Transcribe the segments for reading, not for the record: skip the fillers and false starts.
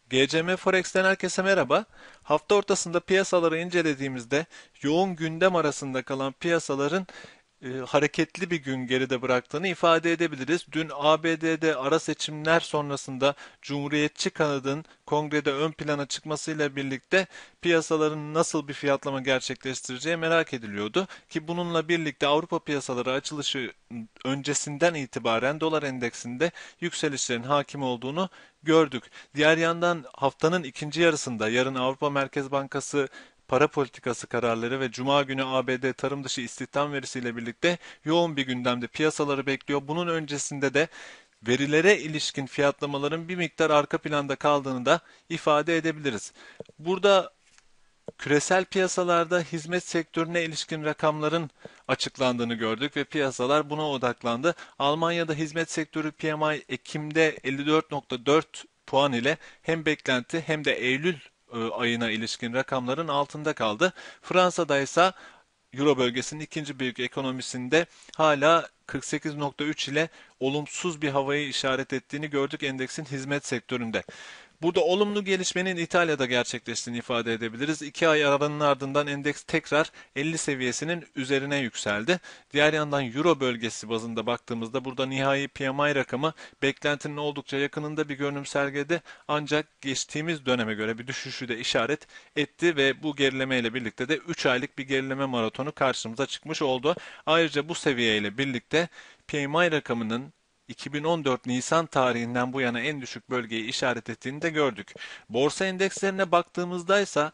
GCM Forex'ten herkese merhaba. Hafta ortasında piyasaları incelediğimizde yoğun gündem arasında kalan piyasaların hareketli bir gün geride bıraktığını ifade edebiliriz. Dün ABD'de ara seçimler sonrasında Cumhuriyetçi kanadın kongrede ön plana çıkmasıyla birlikte piyasaların nasıl bir fiyatlama gerçekleştireceği merak ediliyordu. Ki bununla birlikte Avrupa piyasaları açılışı öncesinden itibaren dolar endeksinde yükselişlerin hakim olduğunu gördük. Diğer yandan haftanın ikinci yarısında yarın Avrupa Merkez Bankası para politikası kararları ve Cuma günü ABD tarım dışı istihdam verisiyle birlikte yoğun bir gündemde piyasaları bekliyor. Bunun öncesinde de verilere ilişkin fiyatlamaların bir miktar arka planda kaldığını da ifade edebiliriz. Burada küresel piyasalarda hizmet sektörüne ilişkin rakamların açıklandığını gördük ve piyasalar buna odaklandı. Almanya'da hizmet sektörü PMI Ekim'de 54,4 puan ile hem beklenti hem de Eylül ayına ilişkin rakamların altında kaldı. Fransa'da ise Euro bölgesinin ikinci büyük ekonomisinde hala 48,3 ile olumsuz bir havayı işaret ettiğini gördük endeksin hizmet sektöründe. Burada olumlu gelişmenin İtalya'da gerçekleştiğini ifade edebiliriz. 2 ay aranın ardından endeks tekrar 50 seviyesinin üzerine yükseldi. Diğer yandan Euro bölgesi bazında baktığımızda burada nihai PMI rakamı beklentinin oldukça yakınında bir görünüm sergiledi. Ancak geçtiğimiz döneme göre bir düşüşü de işaret etti ve bu gerilemeyle birlikte de 3 aylık bir gerileme maratonu karşımıza çıkmış oldu. Ayrıca bu seviyeyle birlikte PMI rakamının 2014 Nisan tarihinden bu yana en düşük bölgeyi işaret ettiğini de gördük. Borsa endekslerine baktığımızda ise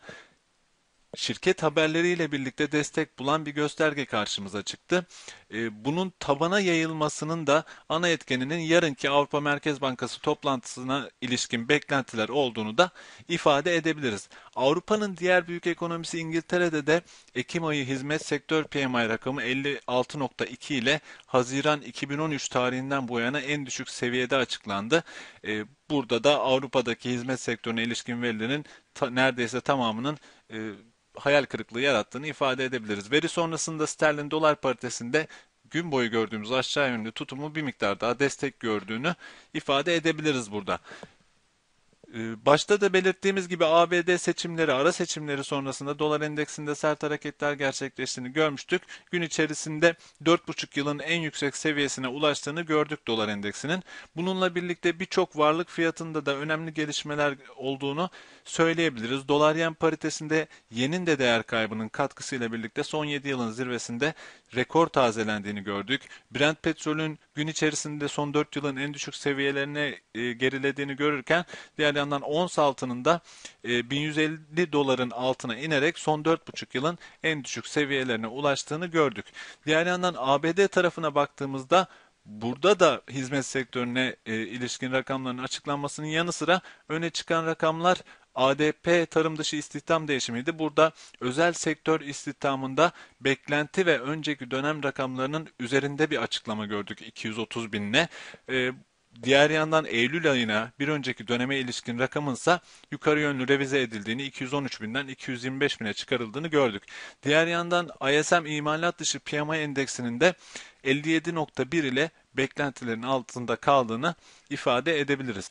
şirket haberleriyle birlikte destek bulan bir gösterge karşımıza çıktı. Bunun tabana yayılmasının da ana etkeninin yarınki Avrupa Merkez Bankası toplantısına ilişkin beklentiler olduğunu da ifade edebiliriz. Avrupa'nın diğer büyük ekonomisi İngiltere'de de Ekim ayı hizmet sektör PMI rakamı 56,2 ile Haziran 2013 tarihinden bu yana en düşük seviyede açıklandı. Burada da Avrupa'daki hizmet sektörüne ilişkin verilerin neredeyse tamamının hayal kırıklığı yarattığını ifade edebiliriz. Veri sonrasında sterlin dolar paritesinde gün boyu gördüğümüz aşağı yönlü tutumu bir miktar daha destek gördüğünü ifade edebiliriz burada. Başta da belirttiğimiz gibi ABD seçimleri, ara seçimleri sonrasında dolar endeksinde sert hareketler gerçekleştiğini görmüştük. Gün içerisinde 4,5 yılın en yüksek seviyesine ulaştığını gördük dolar endeksinin. Bununla birlikte birçok varlık fiyatında da önemli gelişmeler olduğunu söyleyebiliriz. Dolar yen paritesinde yenin de değer kaybının katkısıyla birlikte son 7 yılın zirvesinde rekor tazelendiğini gördük. Brent petrolün gün içerisinde son 4 yılın en düşük seviyelerine gerilediğini görürken diğer yandan ons altının da 1150 doların altına inerek son 4,5 yılın en düşük seviyelerine ulaştığını gördük. Diğer yandan ABD tarafına baktığımızda burada da hizmet sektörüne ilişkin rakamların açıklanmasının yanı sıra öne çıkan rakamlar ADP tarım dışı istihdam değişimiydi. Burada özel sektör istihdamında beklenti ve önceki dönem rakamlarının üzerinde bir açıklama gördük 230 binle. Diğer yandan Eylül ayına bir önceki döneme ilişkin rakamınsa yukarı yönlü revize edildiğini 213 binden 225 bine çıkarıldığını gördük. Diğer yandan ISM imalat dışı PMI endeksinin de 57,1 ile beklentilerin altında kaldığını ifade edebiliriz.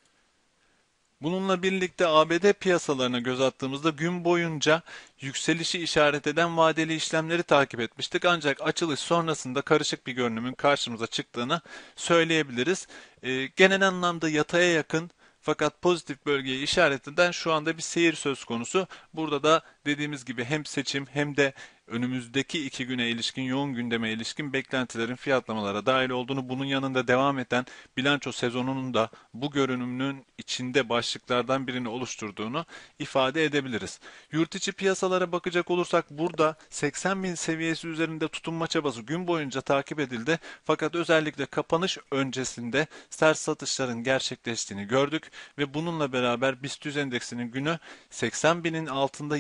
Bununla birlikte ABD piyasalarına göz attığımızda gün boyunca yükselişi işaret eden vadeli işlemleri takip etmiştik. Ancak açılış sonrasında karışık bir görünümün karşımıza çıktığını söyleyebiliriz. Genel anlamda yataya yakın fakat pozitif bölgeyi işaret eden şu anda bir seyir söz konusu. Burada da dediğimiz gibi hem seçim hem de önümüzdeki 2 güne ilişkin yoğun gündeme ilişkin beklentilerin fiyatlamalara dahil olduğunu, bunun yanında devam eden bilanço sezonunun da bu görünümün içinde başlıklardan birini oluşturduğunu ifade edebiliriz. Yurt içi piyasalara bakacak olursak burada 80 bin seviyesi üzerinde tutunma çabası gün boyunca takip edildi. Fakat özellikle kapanış öncesinde sert satışların gerçekleştiğini gördük ve bununla beraber BIST 100 endeksinin günü 80 binin altında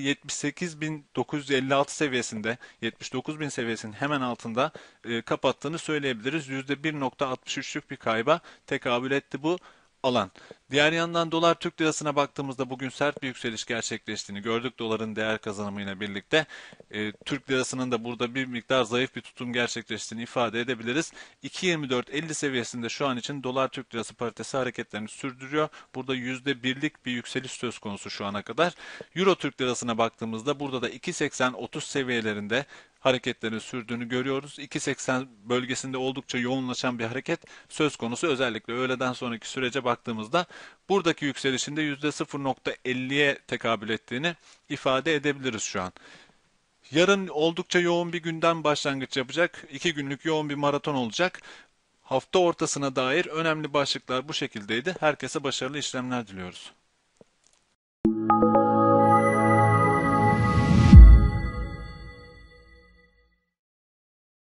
78.956 seviyesinde 79 bin seviyesinin hemen altında kapattığını söyleyebiliriz. %1,63'lük bir kayba tekabül etti bu. alan. Diğer yandan dolar Türk lirasına baktığımızda bugün sert bir yükseliş gerçekleştiğini gördük doların değer kazanımıyla birlikte. Türk lirasının da burada bir miktar zayıf bir tutum gerçekleştiğini ifade edebiliriz. 2.24.50 seviyesinde şu an için dolar Türk lirası paritesi hareketlerini sürdürüyor. Burada %1'lik bir yükseliş söz konusu şu ana kadar. Euro Türk lirasına baktığımızda burada da 2.80-30 seviyelerinde hareketlerin sürdüğünü görüyoruz. 2.80 bölgesinde oldukça yoğunlaşan bir hareket söz konusu. Özellikle öğleden sonraki sürece baktığımızda buradaki yükselişin de %0.50'ye tekabül ettiğini ifade edebiliriz şu an. Yarın oldukça yoğun bir günden başlangıç yapacak. 2 günlük yoğun bir maraton olacak. Hafta ortasına dair önemli başlıklar bu şekildeydi. Herkese başarılı işlemler diliyoruz.